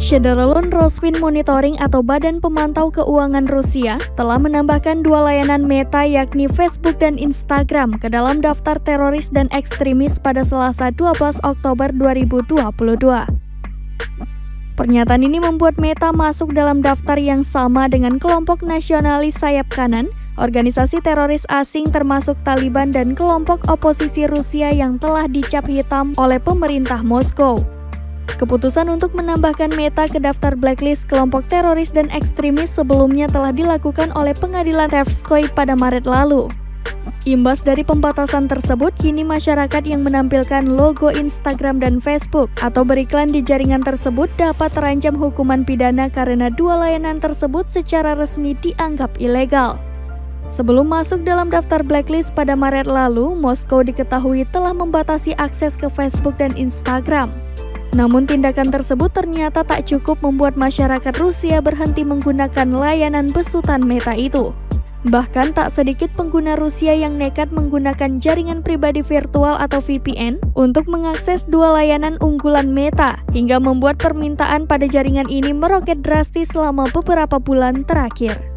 Federal Rosfin Monitoring atau Badan Pemantau Keuangan Rusia telah menambahkan dua layanan Meta yakni Facebook dan Instagram ke dalam daftar teroris dan ekstremis pada Selasa 12 Oktober 2022. Pernyataan ini membuat Meta masuk dalam daftar yang sama dengan kelompok nasionalis sayap kanan, organisasi teroris asing termasuk Taliban dan kelompok oposisi Rusia yang telah dicap hitam oleh pemerintah Moskow. Keputusan untuk menambahkan Meta ke daftar blacklist kelompok teroris dan ekstremis sebelumnya telah dilakukan oleh Pengadilan Tverskoy pada Maret lalu. Imbas dari pembatasan tersebut, kini masyarakat yang menampilkan logo Instagram dan Facebook atau beriklan di jaringan tersebut dapat terancam hukuman pidana karena dua layanan tersebut secara resmi dianggap ilegal. Sebelum masuk dalam daftar blacklist pada Maret lalu, Moskow diketahui telah membatasi akses ke Facebook dan Instagram. Namun tindakan tersebut ternyata tak cukup membuat masyarakat Rusia berhenti menggunakan layanan besutan Meta itu. Bahkan tak sedikit pengguna Rusia yang nekat menggunakan jaringan pribadi virtual atau VPN untuk mengakses dua layanan unggulan Meta, hingga membuat permintaan pada jaringan ini meroket drastis selama beberapa bulan terakhir.